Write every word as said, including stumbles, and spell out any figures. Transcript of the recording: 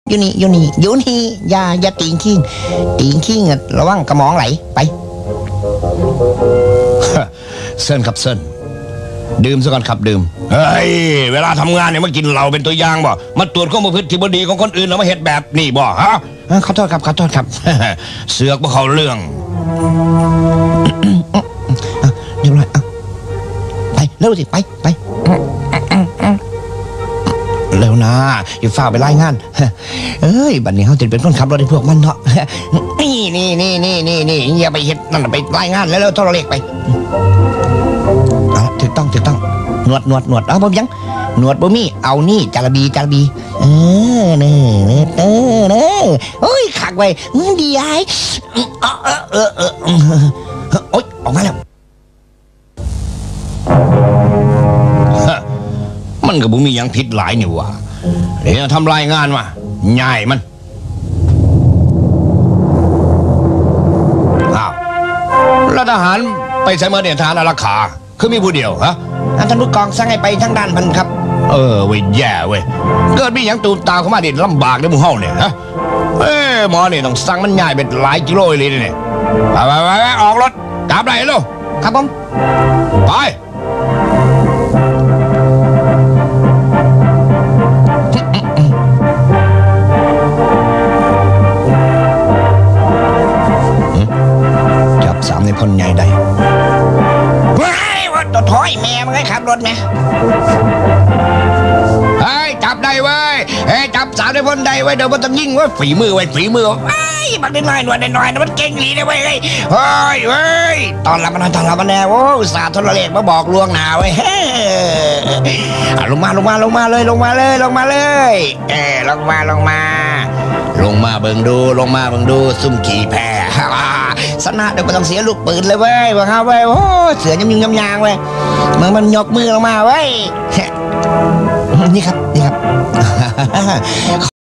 อยู่นี่อยู่นี่อยู่นี่อย่าอย่าตีงขิงตีงขิงระวังกระหมองไหลไปเซินครับเซินดื่มซะก่อนครับดื่มเฮ้ยเวลาทำงานเนี่ยมากินเหล้าเป็นตัวอย่างบ่มาตรวจข้อมูลพฤติบดีของคนอื่นแล้วมาเฮ็ดแบบนี่บ่ฮะขอโทษครับขอโทษครับเสือกบ่เข้าเรื่องเรียบร้อยไปเร็วสิไปไปเร็วนะอย่าฝ่าไปไล่งานเอ้ยบัดนี้เขาจะเป็นคนขับรถในพวกมันเนาะนี่นี่นี่นี่นี่นี่อย่าไปเฮ็ดนั่นไปไล่งานแล้วเร็วโทรเลขไปเอาถูกต้องถูกต้องหนวดหนวดหนวดเอาบ่ยังหนวดบ่มีเอานี่จาระบีจาระบีเออเน่เน่เออเน่โอ้ยขักไว้ดีไอ้เออเออเออโอ๊ยออกมาแล้วมันก็บ่มีหยังผิดหลายนี่ว่าเดี๋ยวทำรายงานมาง่ายมันอ้าวแล้วทหารไปใส่เมื่อเนี่ยทหารอารักขาคือมีผู้เดียวฮะท่านผู้กองสั่งให้ไปทางด้านพันครับเออเว้ยแย่เว้ยเกิดมีหยังตูมตาเข้ามาเด็ดลำบากในหมู่เฮาเนี่ยฮะเอ้หมอเนี่ยต้องสั่งมันง่ายเป็นหลายกิโลเลยเนี่ยไปไปไปออกรถกลับได้ลูกครับผมไปสามในคนใหญ่ได้ว้ายว่าตัวถอยแม่มันให้ขับรถไหมเฮ้ยจับได้เว้ยเฮ้ยจับสามในคนใดไว้เดี๋ยวมันต้องยิงเว้ยฝีมือไว้ฝีมือไอ้บักนิดหน่อยหน่อยหน่อยมันเก่งหลีได้เว้ยเฮ้ยเฮ้ยตอนรับมันตอนรับมันแน่โอ้สาธุเลขมาบอกลวงหนาเว้ยลงมาลงมาลงมาเลยลงมาเลยลงมาเลยเออลงมาลงมาลงมาเบิ่งดูลงมาเบิ่งดูซุ่มขี่แพสนะเดี๋ยวมันต้องเสียลูกปืนเลยเว้ยว่าครับเว้ยโอ้เสือยำยิงยำยางเว้ยมันมันยกมือลงมาเว้ยนี่ครับนี่ครับ